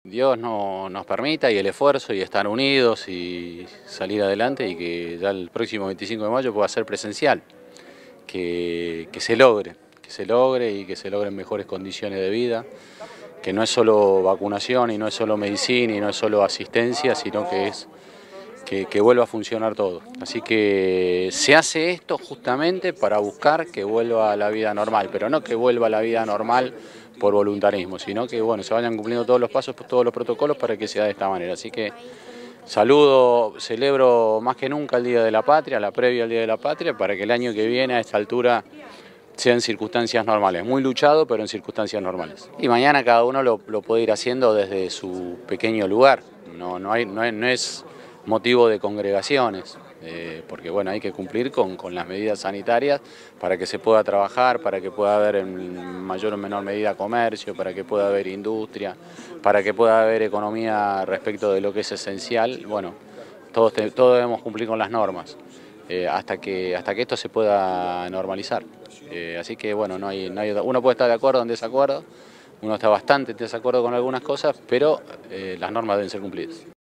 Dios nos permita y el esfuerzo y estar unidos y salir adelante y que ya el próximo 25 de mayo pueda ser presencial, que se logre y que se logren mejores condiciones de vida, que no es solo vacunación y no es solo medicina y no es solo asistencia, sino que es que vuelva a funcionar todo. Así que se hace esto justamente para buscar que vuelva a la vida normal, pero no que vuelva a la vida normal por voluntarismo, sino que bueno, se vayan cumpliendo todos los pasos, todos los protocolos para que sea de esta manera. Así que saludo, celebro más que nunca el Día de la Patria, la previa al Día de la Patria, para que el año que viene a esta altura sea en circunstancias normales, muy luchado, pero en circunstancias normales. Y mañana cada uno lo puede ir haciendo desde su pequeño lugar, no es motivo de congregaciones, porque bueno, hay que cumplir con las medidas sanitarias para que se pueda trabajar, para que pueda haber en mayor o menor medida comercio, para que pueda haber industria, para que pueda haber economía respecto de lo que es esencial. Bueno, todos debemos cumplir con las normas. Hasta que esto se pueda normalizar. Así que bueno, uno puede estar de acuerdo o en desacuerdo, uno está bastante en desacuerdo con algunas cosas, pero las normas deben ser cumplidas.